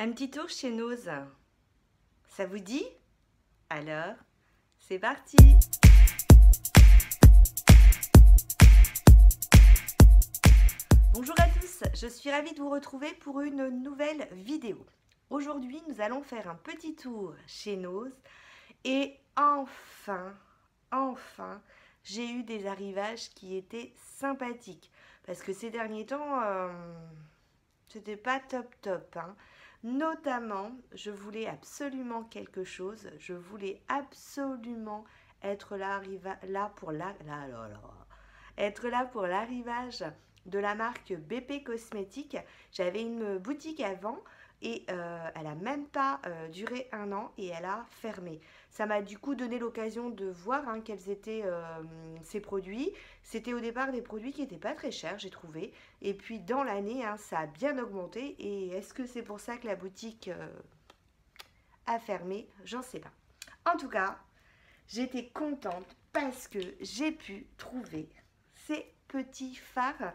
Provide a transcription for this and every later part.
Un petit tour chez Nose. Ça vous dit? Alors, c'est parti! Bonjour à tous, je suis ravie de vous retrouver pour une nouvelle vidéo. Aujourd'hui, nous allons faire un petit tour chez Nose et enfin, j'ai eu des arrivages qui étaient sympathiques. Parce que ces derniers temps, c'était pas top, hein. Notamment, je voulais absolument quelque chose. Je voulais absolument être être là pour l'arrivage de la marque BP Cosmétiques. J'avais une boutique avant et elle a même pas duré un an et elle a fermé. Ça m'a du coup donné l'occasion de voir quels étaient ces produits. C'était au départ des produits qui n'étaient pas très chers, j'ai trouvé. Et puis dans l'année, ça a bien augmenté. Et est-ce que c'est pour ça que la boutique a fermé? J'en sais pas. En tout cas, j'étais contente parce que j'ai pu trouver ces petits fards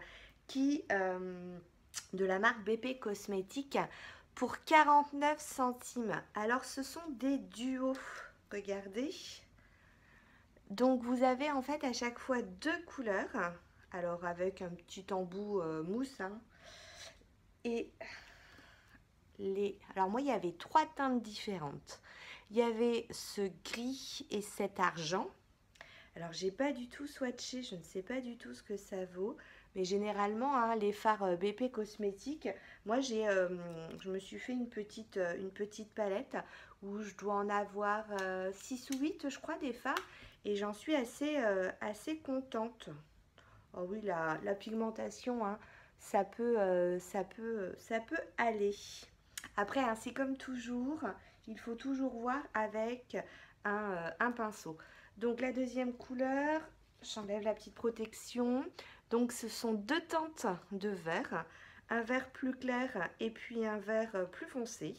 de la marque BP Cosmétiques pour 49 centimes. Alors ce sont des duos, regardez. Donc vous avez en fait à chaque fois deux couleurs, alors avec un petit embout mousse. Et alors moi il y avait trois teintes différentes. Il y avait ce gris et cet argent. Alors j'ai pas du tout swatché, je ne sais pas du tout ce que ça vaut. Mais généralement, les fards BP Cosmétiques, moi je me suis fait une petite palette où je dois en avoir 6 ou 8 je crois des fards. Et j'en suis assez contente. Oh oui, la pigmentation, ça peut aller. Après, c'est comme toujours, il faut toujours voir avec un pinceau. Donc la deuxième couleur, j'enlève la petite protection. Donc ce sont deux teintes de vert, un vert plus clair et puis un vert plus foncé.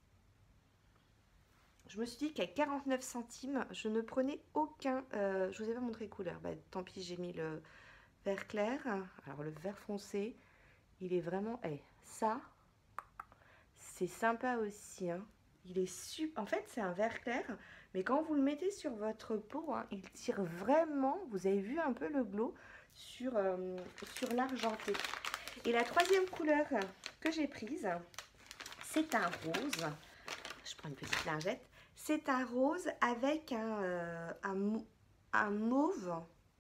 Je me suis dit qu'à 49 centimes, je ne prenais aucun... je vous ai pas montré couleur, tant pis, j'ai mis le vert clair. Alors le vert foncé, il est vraiment... ça, c'est sympa aussi. Il est super... En fait, c'est un vert clair, mais quand vous le mettez sur votre peau, il tire vraiment... Vous avez vu un peu le glow sur l'argenté. Et la troisième couleur que j'ai prise, c'est un rose. Je prends une petite lingette. C'est un rose avec un mauve.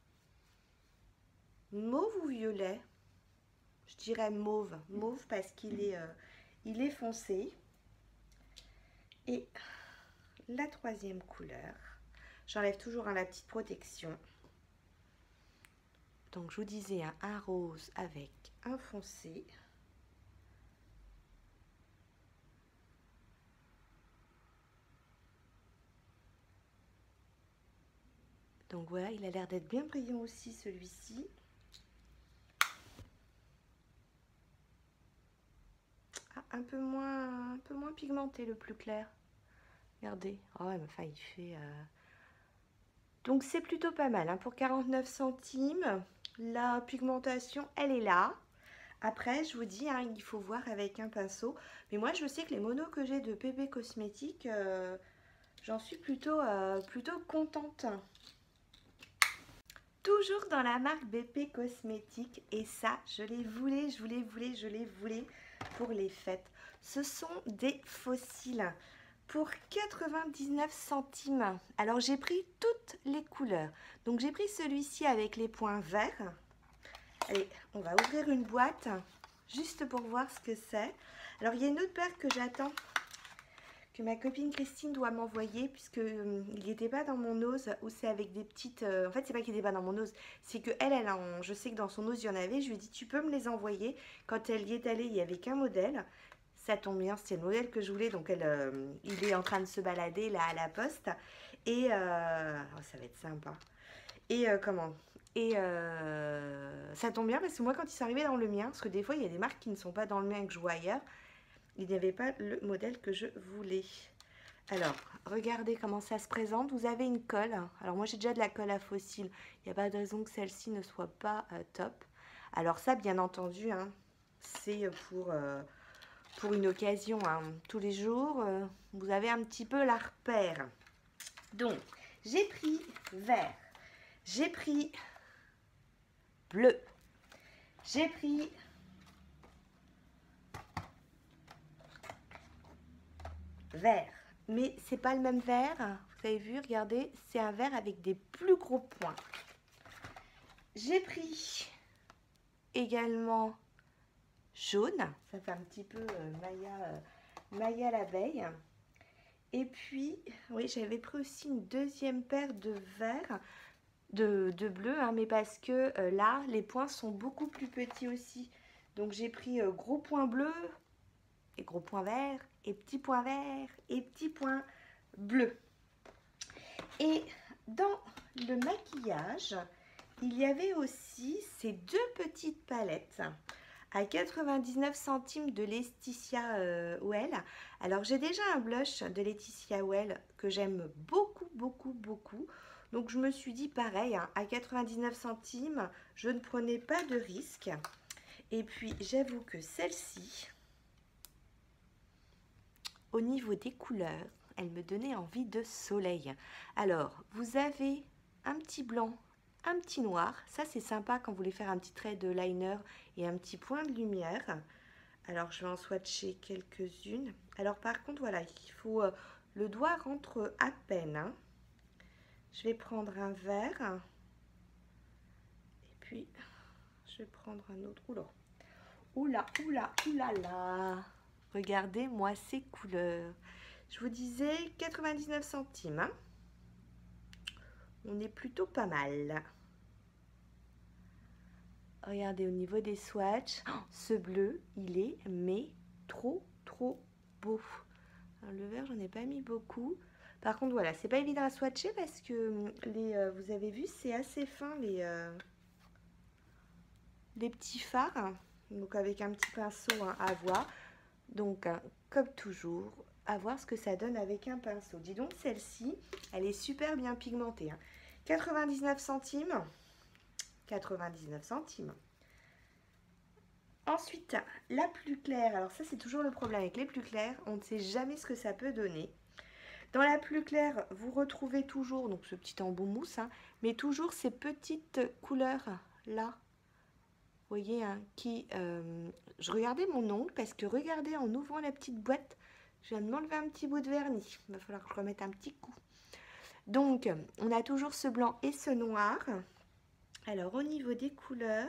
Mauve ou violet? Je dirais mauve. Mauve parce qu'il est foncé. Et la troisième couleur, j'enlève toujours la petite protection. Donc je vous disais un rose avec un foncé. Donc voilà, il a l'air d'être bien brillant aussi celui-ci. Un peu moins pigmenté le plus clair. Regardez. Oh, enfin il fait... Donc c'est plutôt pas mal. Pour 49 centimes, la pigmentation, elle est là. Après, je vous dis, il faut voir avec un pinceau. Mais moi, je sais que les monos que j'ai de BP Cosmétiques, j'en suis plutôt contente. Toujours dans la marque BP Cosmétiques. Et ça, je les voulais pour les fêtes. Ce sont des fossiles pour 99 centimes. Alors, j'ai pris toutes les couleurs. Donc, j'ai pris celui-ci avec les points verts. Allez, on va ouvrir une boîte juste pour voir ce que c'est. Alors, il y a une autre paire que j'attends, que ma copine Christine doit m'envoyer, puisque il n'était pas dans mon ose, ou c'est avec des petites... en fait, c'est pas qu'il n'était pas dans mon ose, c'est que je sais que dans son ose, il y en avait. Je lui ai dit, tu peux me les envoyer. Quand elle y est allée, il n'y avait qu'un modèle. Ça tombe bien, c'était le modèle que je voulais, donc il est en train de se balader là à la poste. Et ça va être sympa. Et ça tombe bien parce que moi, quand ils sont arrivés dans le mien, parce que des fois, il y a des marques qui ne sont pas dans le mien que je vois ailleurs, il n'y avait pas le modèle que je voulais. Alors, regardez comment ça se présente. Vous avez une colle. Alors, moi, j'ai déjà de la colle à fossiles. Il n'y a pas de raison que celle-ci ne soit pas top. Alors ça, bien entendu, c'est pour une occasion, hein. Tous les jours, vous avez un petit peu la repère. Donc, j'ai pris vert, j'ai pris bleu, j'ai pris vert. Mais c'est pas le même vert. Vous avez vu, regardez, c'est un vert avec des plus gros points. J'ai pris également jaune. Ça fait un petit peu Maya l'abeille. Et puis, oui, j'avais pris aussi une deuxième paire de vert, de bleu, hein, mais parce que là, les points sont beaucoup plus petits aussi. Donc, j'ai pris gros point bleu et gros point vert et petit point vert et petit point bleu. Et dans le maquillage, il y avait aussi ces deux petites palettes à 99 centimes de Laetitia Well. Alors j'ai déjà un blush de Laetitia Well que j'aime beaucoup, beaucoup, beaucoup. Donc je me suis dit pareil, hein, à 99 centimes, je ne prenais pas de risque. Et puis j'avoue que celle-ci, au niveau des couleurs, elle me donnait envie de soleil. Alors, vous avez un petit blanc, un petit noir. Ça, c'est sympa quand vous voulez faire un petit trait de liner et un petit point de lumière. Alors, je vais en swatcher quelques-unes. Alors, par contre, voilà, il faut... le doigt rentre à peine, hein. Je vais prendre un vert. Et puis, je vais prendre un autre. Oula, oula, oula, oula là. Regardez-moi ces couleurs. Je vous disais 99 centimes. Hein. On est plutôt pas mal. Regardez au niveau des swatchs. Oh, ce bleu, il est mais trop beau. Alors, le vert, j'en ai pas mis beaucoup. Par contre, voilà, c'est pas évident à swatcher parce que vous avez vu, c'est assez fin les petits fards. Donc avec un petit pinceau, hein, à voir. Donc, hein, comme toujours, à voir ce que ça donne avec un pinceau. Dis donc, celle-ci, elle est super bien pigmentée. Hein. 99 centimes. 99 centimes. Ensuite, la plus claire. Alors ça, c'est toujours le problème avec les plus clairs. On ne sait jamais ce que ça peut donner. Dans la plus claire, vous retrouvez toujours donc ce petit embout mousse, hein, mais toujours ces petites couleurs-là. Vous voyez, hein, qui... je regardais mon ongle parce que regardez, en ouvrant la petite boîte, je viens de m'enlever un petit bout de vernis. Il va falloir que je remette un petit coup. Donc, on a toujours ce blanc et ce noir. Alors, au niveau des couleurs...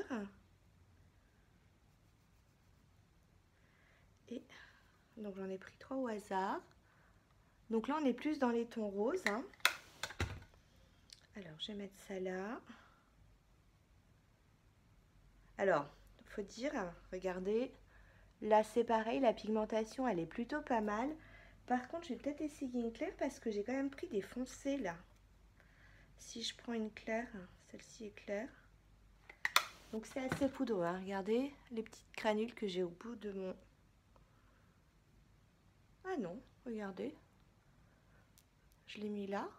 Et donc, j'en ai pris 3 au hasard. Donc là, on est plus dans les tons roses. Hein. Alors, je vais mettre ça là. Alors, il faut dire, regardez, là c'est pareil, la pigmentation elle est plutôt pas mal. Par contre, je vais peut-être essayer une claire parce que j'ai quand même pris des foncés là. Si je prends une claire, celle-ci est claire. Donc c'est assez poudreux, hein. Regardez les petites granules que j'ai au bout de mon... Ah non, regardez. Je l'ai mis là.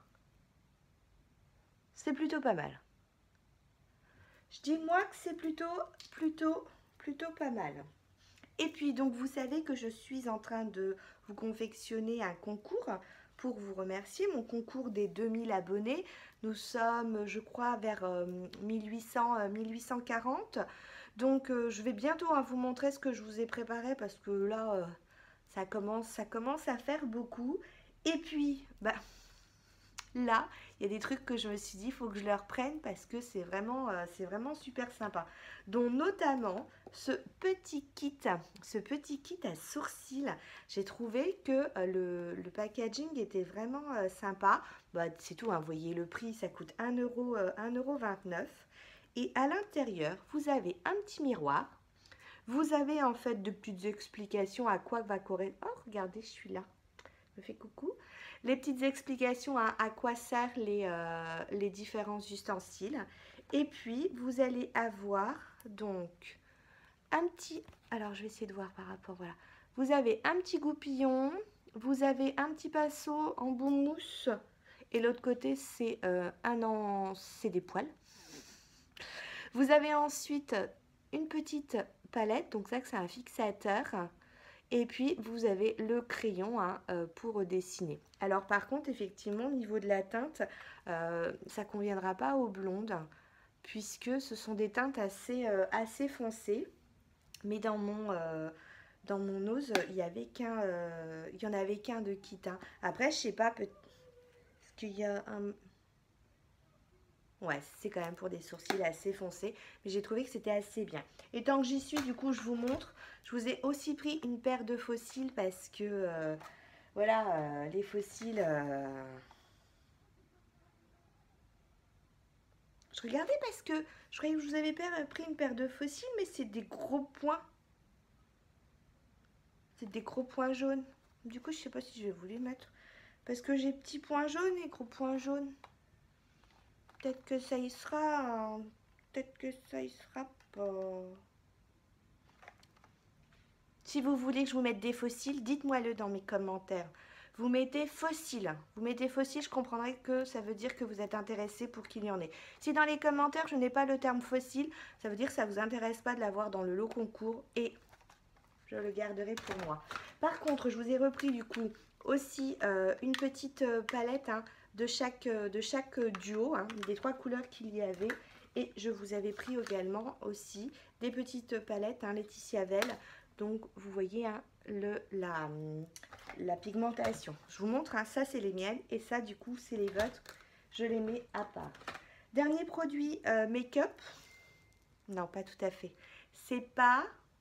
C'est plutôt pas mal. Je dis moi que c'est plutôt pas mal. Et puis donc vous savez que je suis en train de vous confectionner un concours pour vous remercier. Mon concours des 2000 abonnés. Nous sommes, je crois, vers 1840. Donc je vais bientôt, hein, vous montrer ce que je vous ai préparé parce que là, ça commence à faire beaucoup. Et puis, bah... Là, il y a des trucs que je me suis dit, il faut que je les reprenne parce que c'est vraiment super sympa. Donc notamment ce petit kit à sourcils. J'ai trouvé que le packaging était vraiment sympa. Bah, c'est tout, hein, vous voyez le prix, ça coûte 1,29 €. Et à l'intérieur, vous avez un petit miroir. Vous avez en fait de petites explications à quoi va correspondre. Oh, regardez, je suis là. Je me fais coucou. Les petites explications à quoi servent les différents ustensiles. Et puis, vous allez avoir donc un petit... Alors, je vais essayer de voir par rapport, voilà. Vous avez un petit goupillon, vous avez un petit pinceau en bout mousse. Et l'autre côté, c'est c'est des poils. Vous avez ensuite une petite palette, donc ça, c'est un fixateur. Et puis, vous avez le crayon hein, pour dessiner. Alors, par contre, effectivement, au niveau de la teinte, ça ne conviendra pas aux blondes, puisque ce sont des teintes assez foncées. Mais dans mon nose, il y en avait qu'un de kit. Hein. Après, je sais pas, est-ce qu'il y a un... Ouais, c'est quand même pour des sourcils assez foncés, mais j'ai trouvé que c'était assez bien. Et tant que j'y suis, du coup, je vous montre. Je vous ai aussi pris une paire de faux cils parce que, voilà, les faux cils... Je regardais parce que je croyais que je vous avais pris une paire de faux cils, mais c'est des gros points. C'est des gros points jaunes. Du coup, je sais pas si je vais vous les mettre. Parce que j'ai petits points jaunes et gros points jaunes. Peut-être que ça y sera. Hein. Peut-être que ça y sera pas. Si vous voulez que je vous mette des fossiles, dites-moi-le dans mes commentaires. Vous mettez fossile. Vous mettez fossile, je comprendrai que ça veut dire que vous êtes intéressé pour qu'il y en ait. Si dans les commentaires, je n'ai pas le terme fossile, ça veut dire que ça ne vous intéresse pas de l'avoir dans le lot concours et je le garderai pour moi. Par contre, je vous ai repris du coup aussi une petite palette hein, de chaque duo, hein, des 3 couleurs qu'il y avait. Et je vous avais pris également aussi des petites palettes, hein, Laetitia Velle. Donc, vous voyez hein, la pigmentation. Je vous montre, hein, ça c'est les miennes et ça du coup c'est les vôtres. Je les mets à part. Dernier produit make-up. Non, pas tout à fait. C'est pas...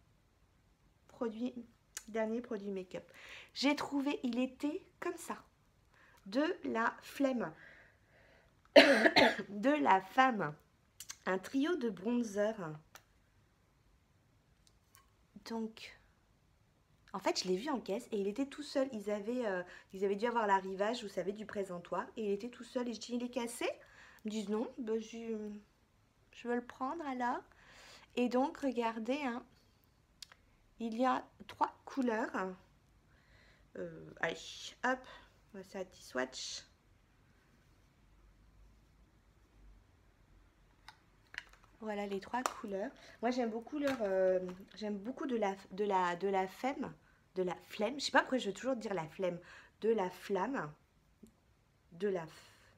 dernier produit make-up. J'ai trouvé, il était comme ça, de la flemme, de la femme, un trio de bronzer. Donc, en fait, je l'ai vu en caisse et il était tout seul. Ils avaient dû avoir l'arrivage, vous savez, du présentoir et il était tout seul. Et je dis, il est cassé? Ils me disent non, ben, je veux le prendre alors. Et donc, regardez, hein, il y a 3 couleurs. Allez, hop, on va faire un petit swatch. Voilà les 3 couleurs. Moi j'aime beaucoup j'aime beaucoup de la flemme, de la flemme. Je sais pas pourquoi je veux toujours dire la flemme, de la flamme, de la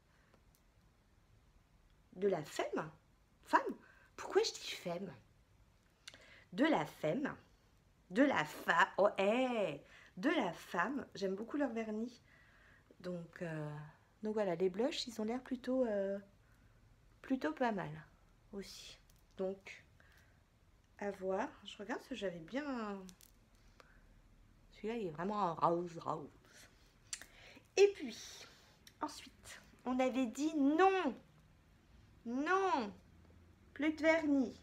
femme. Femme. Pourquoi je dis femme? De la femme, de la femme. Oh hey, de la femme. J'aime beaucoup leur vernis. Donc voilà, les blushs, ils ont l'air plutôt pas mal aussi. Donc, à voir. Je regarde si j'avais bien... Celui-là, il est vraiment rose. Et puis, ensuite, on avait dit non. Non. Plus de vernis.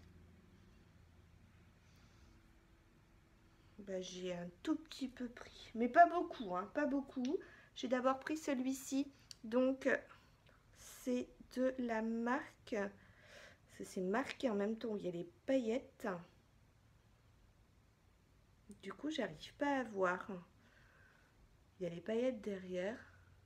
Ben, j'ai un tout petit peu pris. Mais pas beaucoup, hein, pas beaucoup. J'ai d'abord pris celui-ci. Donc, c'est de la marque... C'est marqué en même temps où il y a les paillettes. Du coup, j'arrive pas à voir. Il y a les paillettes derrière.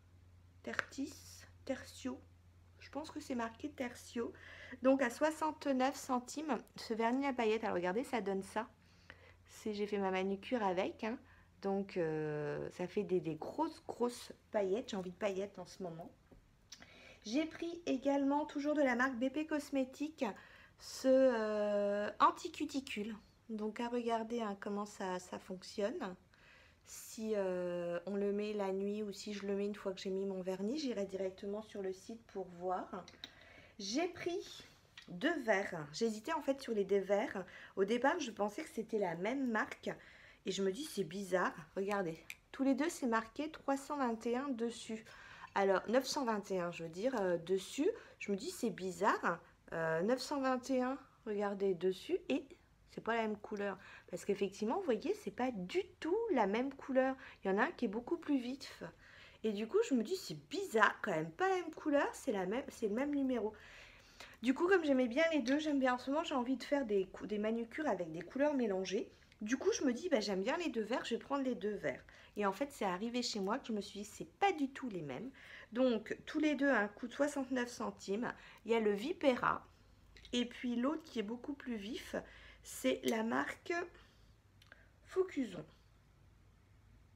Tertio. Je pense que c'est marqué Tertio. Donc, à 69 centimes, ce vernis à paillettes. Alors, regardez, ça donne ça. J'ai fait ma manucure avec. Hein. Donc, ça fait des grosses paillettes. J'ai envie de paillettes en ce moment. J'ai pris également, toujours de la marque BP Cosmétiques, ce anti-cuticule. Donc à regarder hein, comment ça fonctionne. Si on le met la nuit ou si je le mets une fois que j'ai mis mon vernis, j'irai directement sur le site pour voir. J'ai pris 2 verres. J'hésitais en fait sur les 2 verres. Au départ, je pensais que c'était la même marque. Et je me dis, c'est bizarre. Regardez, tous les deux, c'est marqué 321 dessus. Alors, 921, je veux dire, dessus, je me dis, c'est bizarre. 921, regardez, dessus, et c'est pas la même couleur. Parce qu'effectivement, vous voyez, c'est pas du tout la même couleur. Il y en a un qui est beaucoup plus vif. Et du coup, je me dis, c'est bizarre quand même. Pas la même couleur, c'est le même numéro. Du coup, comme j'aimais bien les deux, j'aime bien en ce moment, j'ai envie de faire des manucures avec des couleurs mélangées. Du coup, je me dis, bah, j'aime bien les 2 verres, je vais prendre les 2 verres. Et en fait, c'est arrivé chez moi que je me suis dit, c'est pas du tout les mêmes. Donc, tous les deux, un coût de 69 centimes. Il y a le Vipera. Et puis, l'autre qui est beaucoup plus vif, c'est la marque Focuson.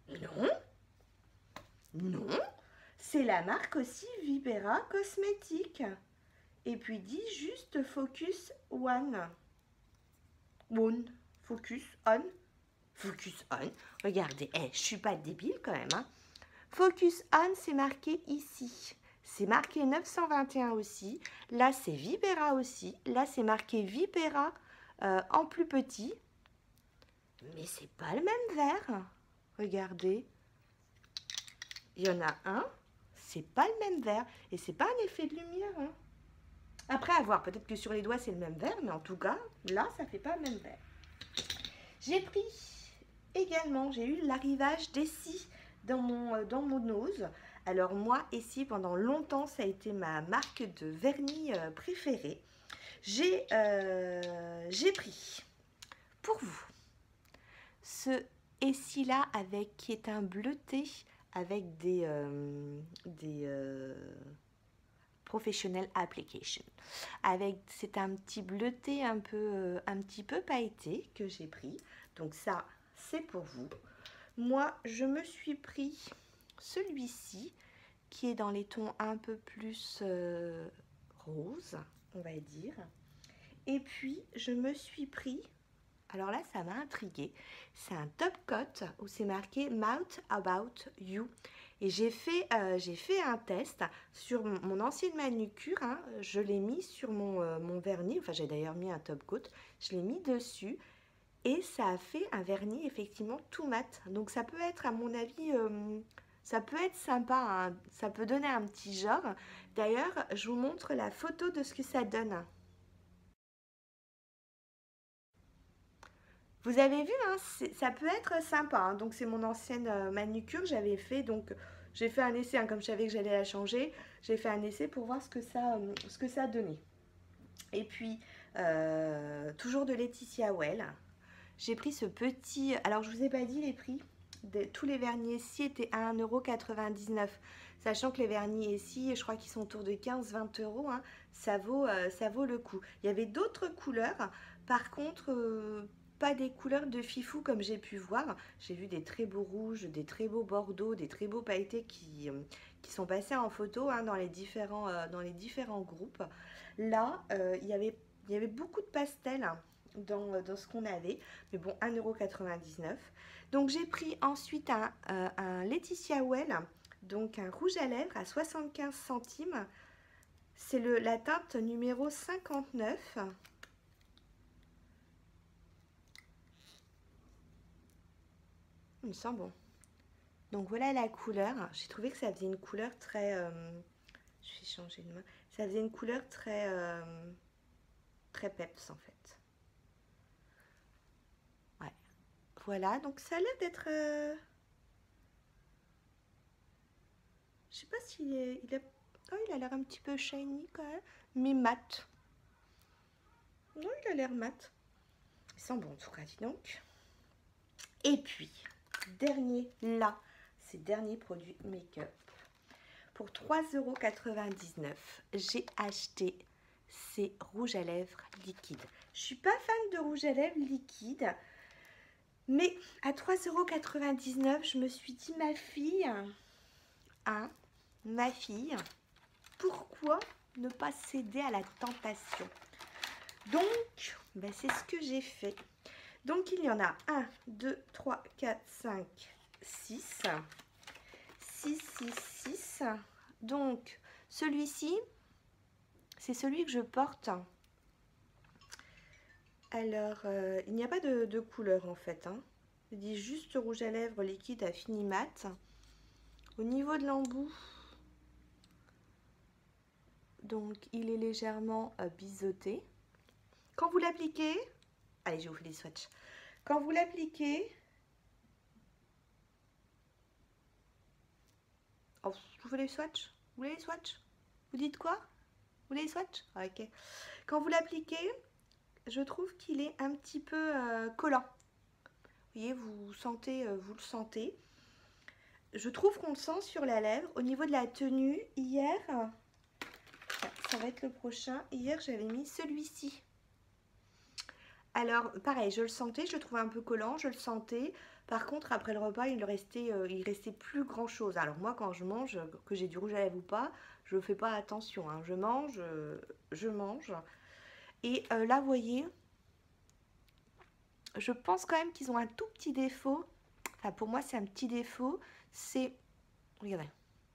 Non. Non. C'est la marque aussi Vibera Cosmétique. Et puis dit juste Focus One. One. Focus On. Focus On. Regardez, je suis pas débile quand même. Hein. Focus On, c'est marqué ici. C'est marqué 921 aussi. Là, c'est Vibera aussi. Là, c'est marqué Vibera en plus petit. Mais c'est pas le même verre. Regardez. Il y en a un. C'est pas le même verre. Et c'est pas un effet de lumière. Hein. Après, à voir. Peut-être que sur les doigts, c'est le même verre. Mais en tout cas, là, ça fait pas le même verre. J'ai pris également, j'ai eu l'arrivage d'Essie dans mon nose. Alors moi, Essie, pendant longtemps, ça a été ma marque de vernis préférée. J'ai pris pour vous ce Essie-là qui est un bleuté avec des Professional Application. C'est un petit bleuté un petit peu pailleté que j'ai pris. Donc ça, c'est pour vous. Moi, je me suis pris celui-ci qui est dans les tons un peu plus rose, on va dire. Et puis, je me suis pris, alors là, ça m'a intriguée. C'est un top coat où c'est marqué Mouth About You. Et j'ai fait un test sur mon ancienne manucure. Hein. Je l'ai mis sur mon vernis. Enfin, j'ai d'ailleurs mis un top coat. Je l'ai mis dessus. Et ça a fait un vernis effectivement tout mat. Donc ça peut être, à mon avis, ça peut être sympa. Hein. Ça peut donner un petit genre. D'ailleurs, je vous montre la photo de ce que ça donne. Vous avez vu, hein, ça peut être sympa. Hein. Donc c'est mon ancienne manucure. J'avais fait, donc j'ai fait un essai. Hein, comme je savais que j'allais la changer, j'ai fait un essai pour voir ce que ça donnait. Et puis, toujours de Laetitia Well. J'ai pris ce petit... Alors, je ne vous ai pas dit les prix. Tous les vernis Essie étaient à 1,99 €. Sachant que les vernis Essie, je crois qu'ils sont autour de 15-20 €. Hein, ça vaut le coup. Il y avait d'autres couleurs. Par contre, pas des couleurs de fifou comme j'ai pu voir. J'ai vu des très beaux rouges, des très beaux bordeaux, des très beaux pailletés qui sont passés en photo hein, dans les différents groupes. Là, il y avait beaucoup de pastels dans ce qu'on avait, mais bon, 1,99 €. Donc j'ai pris ensuite un Laetitia Well, donc un rouge à lèvres à 75 centimes. C'est la teinte numéro 59. Il me sent bon. Donc voilà la couleur. J'ai trouvé que ça faisait une couleur très... je vais changer de main. Ça faisait une couleur très, très peps en fait. Voilà, donc ça a l'air d'être... je sais pas s'il est... Oh, il a l'air un petit peu shiny quand même, mais mat. Non, il a l'air mat. Il sent bon en tout cas, dis donc. Et puis, ces derniers produits make-up. Pour 3,99 €, j'ai acheté ces rouges à lèvres liquides. Je suis pas fan de rouge à lèvres liquide. Mais à 3,99 €, je me suis dit, ma fille, pourquoi ne pas céder à la tentation? Donc, c'est ce que j'ai fait. Donc, il y en a 1, 2, 3, 4, 5, 6. 6, 6, 6. Donc, celui-ci, c'est celui que je porte. Alors, il n'y a pas de couleur en fait. Hein. Je dis juste rouge à lèvres liquide à fini mat. Au niveau de l'embout, donc il est légèrement biseauté. Quand vous l'appliquez, allez, je vous fais des swatchs. Quand vous l'appliquez, oh, vous voulez les swatchs? Vous voulez les swatchs? Vous dites quoi? Vous voulez les swatchs? Ah, ok. Quand vous l'appliquez, je trouve qu'il est un petit peu collant. Vous voyez, vous le sentez. Je trouve qu'on le sent sur la lèvre. Au niveau de la tenue, hier, ça va être le prochain. Hier, j'avais mis celui-ci. Alors, pareil, je le sentais, je le trouvais un peu collant, je le sentais. Par contre, après le repas, il restait plus grand-chose. Alors moi, quand je mange, que j'ai du rouge à lèvres ou pas, je ne fais pas attention, hein. Je mange, je mange. Et là, vous voyez, je pense quand même qu'ils ont un tout petit défaut. Enfin, pour moi, c'est un petit défaut. C'est... Regardez.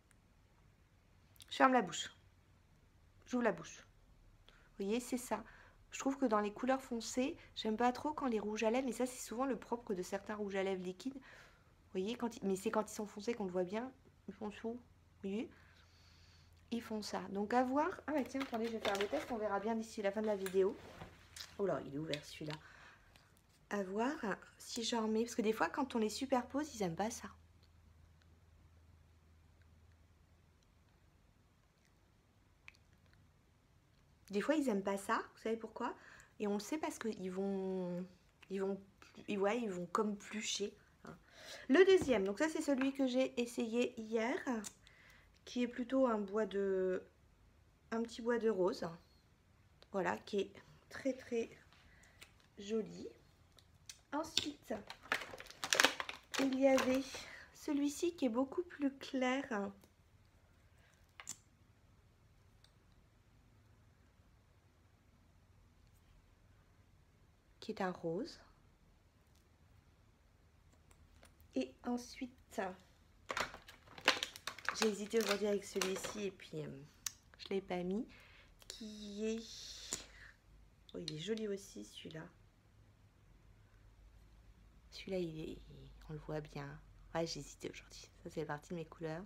Je ferme la bouche. J'ouvre la bouche. Vous voyez, c'est ça. Je trouve que dans les couleurs foncées, j'aime pas trop quand les rouges à lèvres, mais ça c'est souvent le propre de certains rouges à lèvres liquides. Vous voyez, mais c'est quand ils sont foncés qu'on le voit bien. Ils font tout. Vous voyez, ils font ça. Donc à voir. Ah bah tiens, attendez, je vais faire le test, on verra bien d'ici la fin de la vidéo. Oh là, il est ouvert celui-là. À voir si j'en remets, parce que des fois quand on les superpose, ils aiment pas ça. Des fois, ils aiment pas ça. Vous savez pourquoi? Et on le sait parce qu'ils vont, ouais, ils vont comme plucher. Hein. Le deuxième, donc ça c'est celui que j'ai essayé hier, qui est plutôt un petit bois de rose. Voilà, qui est très très joli. Ensuite, il y avait celui-ci qui est beaucoup plus clair. Qui est un rose. Et ensuite, j'ai hésité aujourd'hui avec celui-ci et puis je ne l'ai pas mis. Qui est... Oh, il est joli aussi celui-là. Celui-là, on le voit bien. Ouais, j'ai hésité aujourd'hui. Ça, c'est partie de mes couleurs.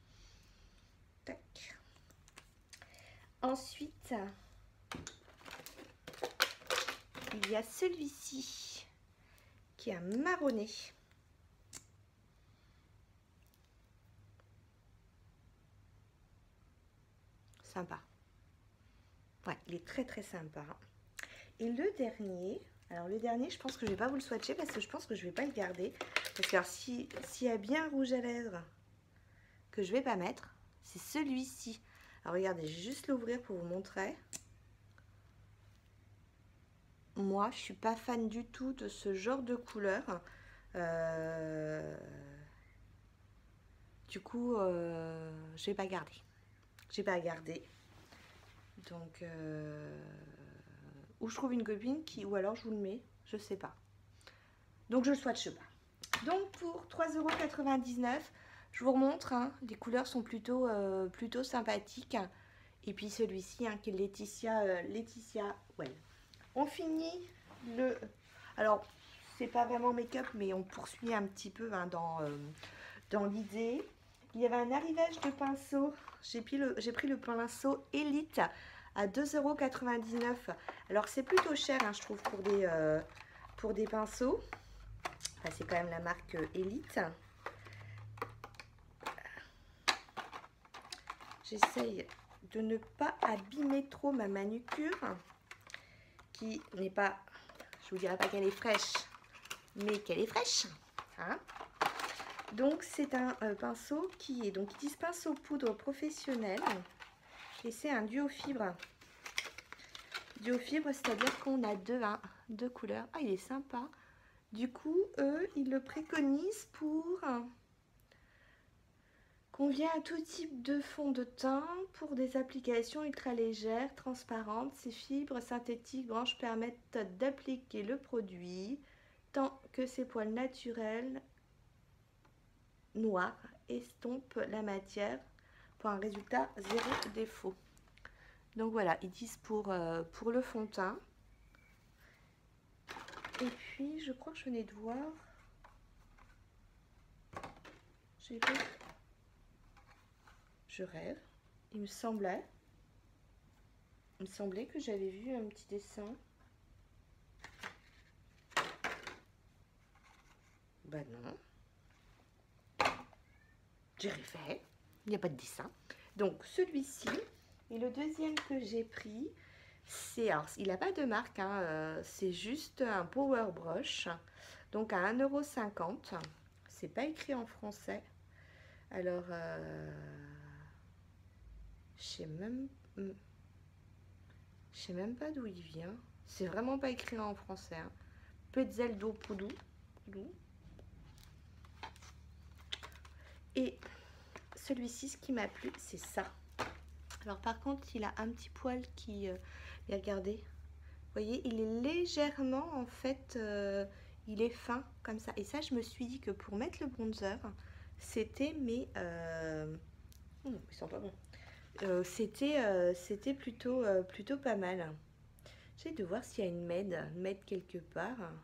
Tac. Ensuite, il y a celui-ci qui est un marronné. Sympa. Ouais, il est très très sympa. Et le dernier, alors le dernier, je pense que je vais pas vous le swatcher parce que je pense que je vais pas le garder. Parce que s'il y a bien un rouge à lèvres que je vais pas mettre, c'est celui-ci. Alors regardez, je vais juste l'ouvrir pour vous montrer. Moi, je suis pas fan du tout de ce genre de couleur. Du coup, je vais pas garder. J'ai pas gardé. Donc, ou je trouve une copine qui, ou alors je vous le mets, je sais pas. Donc je le swatche pas. Donc pour 3,99 €, je vous remontre, hein, les couleurs sont plutôt sympathiques. Et puis celui-ci, hein, qui est Laetitia Well. On finit le... Alors, c'est pas vraiment make-up, mais on poursuit un petit peu, hein, dans l'idée. Il y avait un arrivage de pinceau. J'ai pris le pinceau Elite à 2,99 €. Alors, c'est plutôt cher, hein, je trouve, pour des pinceaux. Enfin, c'est quand même la marque Elite. J'essaye de ne pas abîmer trop ma manucure, qui n'est pas, je vous dirais pas qu'elle est fraîche, mais qu'elle est fraîche. Hein. Donc c'est un pinceau qui est, donc ils disent pinceau poudre professionnel, et c'est un duo fibre. Duo fibre, c'est-à-dire qu'on a deux couleurs. Ah, il est sympa. Du coup, eux, ils le préconisent pour... Convient à tout type de fond de teint pour des applications ultra légères, transparentes. Ces fibres synthétiques blanches permettent d'appliquer le produit tant que ses poils naturels noirs estompent la matière pour un résultat zéro défaut. Donc voilà, ils disent pour le fond de teint. Et puis, je crois que je venais de voir... J'ai vu... Je rêve. Il me semblait que j'avais vu un petit dessin. Bah non. J'ai refait. Il n'y a pas de dessin. Donc celui-ci. Et le deuxième que j'ai pris, c'est... Alors, il n'a pas de marque. Hein, c'est juste un Power Brush. Donc à 1,50 €. C'est pas écrit en français. Alors... je sais même pas d'où il vient. C'est vraiment pas écrit en français. Hein. Petzel do Poudou. Et celui-ci, ce qui m'a plu, c'est ça. Alors par contre, il a un petit poil qui... regardez. Vous voyez, il est légèrement, en fait, il est fin comme ça. Et ça, je me suis dit que pour mettre le bronzer, c'était mes... ils sont pas bons. C'était plutôt pas mal. J'essaie de voir s'il y a une med quelque part. À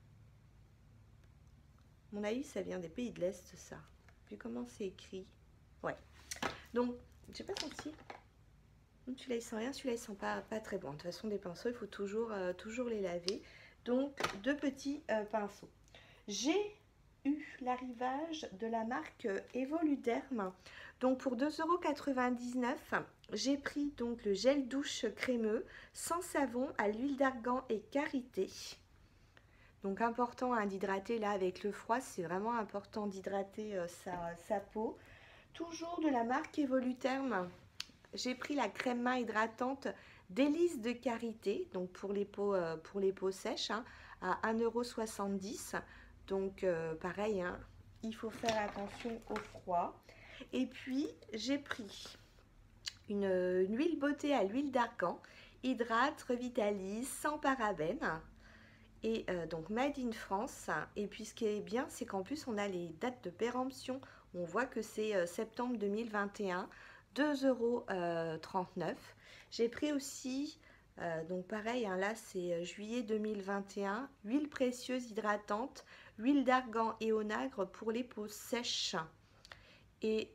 mon avis, ça vient des pays de l'Est, ça. Vu comment c'est écrit. Ouais. Donc, j'ai pas senti. Celui-là, il sent rien. Celui-là, il sent pas très bon. De toute façon, des pinceaux, il faut toujours les laver. Donc, deux petits pinceaux. J'ai eu l'arrivage de la marque Evoluderm. Donc, pour 2,99 €, j'ai pris donc le gel douche crémeux sans savon à l'huile d'argan et karité. Donc, important d'hydrater là avec le froid. C'est vraiment important d'hydrater sa peau. Toujours de la marque Evoluderm. J'ai pris la crème main hydratante Délice de karité, donc pour les peaux sèches, hein, à 1,70 €. Donc pareil, hein, il faut faire attention au froid. Et puis j'ai pris une huile beauté à l'huile d'argan, hydrate, revitalise, sans parabènes. Et donc made in France. Et puis ce qui est bien, c'est qu'en plus on a les dates de péremption. On voit que c'est septembre 2021. 2,39 €. J'ai pris aussi, donc pareil, hein, là c'est juillet 2021, huile précieuse hydratante, huile d'argan et onagre pour les peaux sèches. Et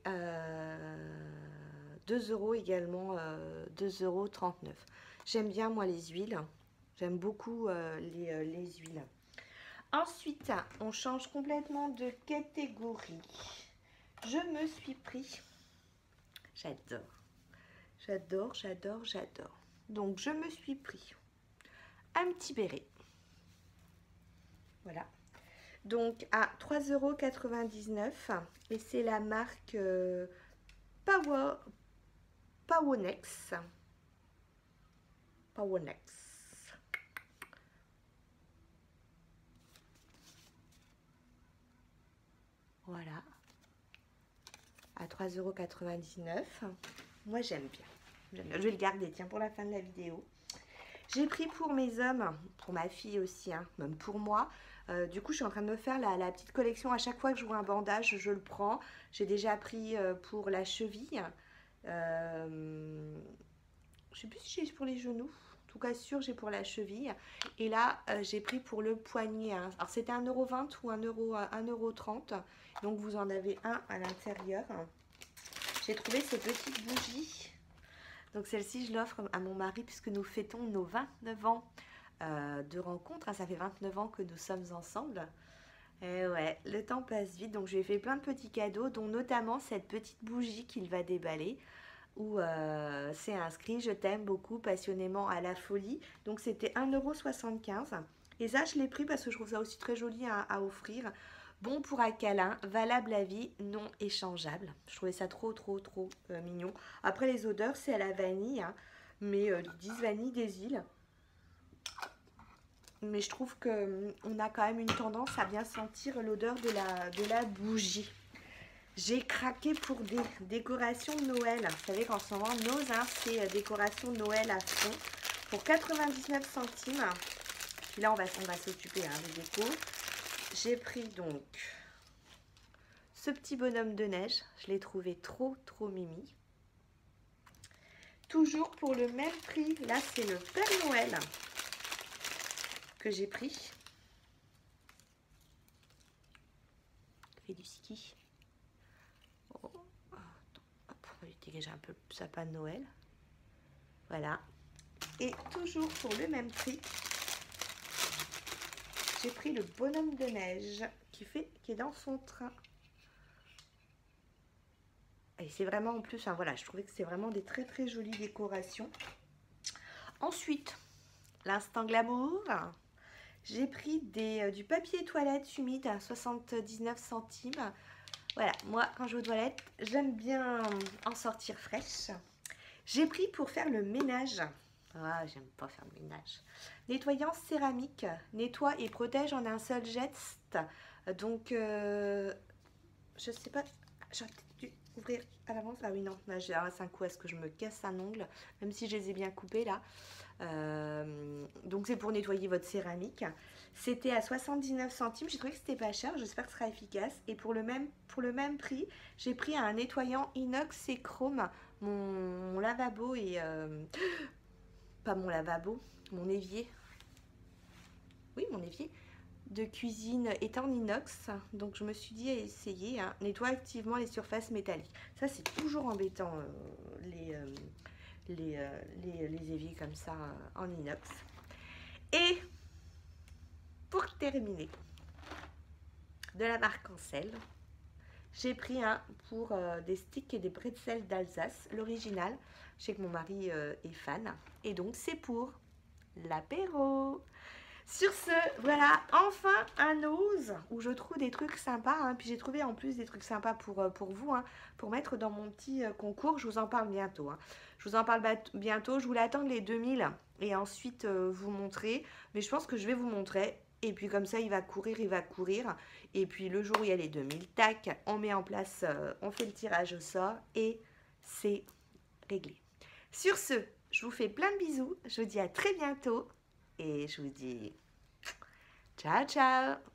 2 € également, 2,39 €. J'aime bien moi les huiles, j'aime beaucoup les huiles. Ensuite, on change complètement de catégorie. Je me suis pris... J'adore. Donc, je me suis pris un petit béret. Voilà. Donc, à 3,99 €. Et c'est la marque Pawonex. Voilà. À 3,99 €. Moi, j'aime bien. Je vais le garder, tiens, pour la fin de la vidéo. J'ai pris pour mes hommes, pour ma fille aussi, hein, même pour moi. Du coup, je suis en train de me faire la petite collection. À chaque fois que je vois un bandage, je le prends. J'ai déjà pris pour la cheville. Je sais plus si j'ai pour les genoux. En tout cas, sûr, j'ai pour la cheville. Et là, j'ai pris pour le poignet. Hein. Alors, c'était 1,20 € ou 1,30 €. Donc, vous en avez un à l'intérieur. J'ai trouvé ces petites bougies. Donc celle-ci, je l'offre à mon mari puisque nous fêtons nos 29 ans de rencontre. Ça fait 29 ans que nous sommes ensemble. Et ouais, le temps passe vite. Donc je lui ai fait plein de petits cadeaux, dont notamment cette petite bougie qu'il va déballer. Où c'est inscrit « Je t'aime beaucoup, passionnément, à la folie ». Donc c'était 1,75 €. Et ça, je l'ai pris parce que je trouve ça aussi très joli à offrir. Bon pour un câlin, valable à vie, non échangeable. Je trouvais ça trop mignon. Après, les odeurs, c'est à la vanille, hein, mais ils disent vanille des îles. Mais je trouve qu'on a quand même une tendance à bien sentir l'odeur de la bougie. J'ai craqué pour des décorations de Noël. Vous savez qu'en ce moment, Nose, hein, c'est décoration de Noël à fond. Pour 99 centimes. Puis là, on va s'occuper hein, des décos. J'ai pris donc ce petit bonhomme de neige. Je l'ai trouvé trop mimi. Toujours pour le même prix. Là, c'est le Père Noël que j'ai pris. Il fait du ski. Oh, attends, hop, on va lui dégager un peu le sapin de Noël. Voilà. Et toujours pour le même prix. J'ai pris le bonhomme de neige qui est dans son train. Et c'est vraiment en plus, hein, voilà, je trouvais que c'est vraiment des très jolies décorations. Ensuite, l'instant glamour. J'ai pris du papier toilette humide à 79 centimes. Voilà, moi quand je vais aux toilettes, j'aime bien en sortir fraîche. J'ai pris pour faire le ménage. Ah, j'aime pas faire le ménage. Nettoyant céramique, nettoie et protège en un seul geste. Donc, je sais pas, j'aurais peut-être dû ouvrir à l'avance. Ah oui, non, là, c'est un coup à ce que je me casse un ongle, même si je les ai bien coupés là. Donc, c'est pour nettoyer votre céramique. C'était à 79 centimes. J'ai trouvé que c'était pas cher. J'espère que ce sera efficace. Et pour le même prix, j'ai pris un nettoyant inox et chrome. Mon lavabo et pas mon lavabo, mon évier. Oui, mon évier de cuisine est en inox. Donc je me suis dit à essayer. Hein. Nettoie activement les surfaces métalliques. Ça, c'est toujours embêtant, les éviers comme ça en inox. Et pour terminer, de la marque Ancel, j'ai pris un pour des sticks et des pretzels d'Alsace, l'original. Je sais que mon mari est fan. Et donc, c'est pour l'apéro. Sur ce, voilà, enfin un ose où je trouve des trucs sympas. Hein. Puis j'ai trouvé en plus des trucs sympas pour vous, hein, pour mettre dans mon petit concours. Je vous en parle bientôt. Hein. Je vous en parle bientôt. Je voulais attendre les 2000 et ensuite vous montrer. Mais je pense que je vais vous montrer. Et puis comme ça, il va courir, il va courir. Et puis le jour où il y a les 2000, tac, on met en place, on fait le tirage au sort et c'est réglé. Sur ce, je vous fais plein de bisous. Je vous dis à très bientôt. Et je vous dis ciao, ciao!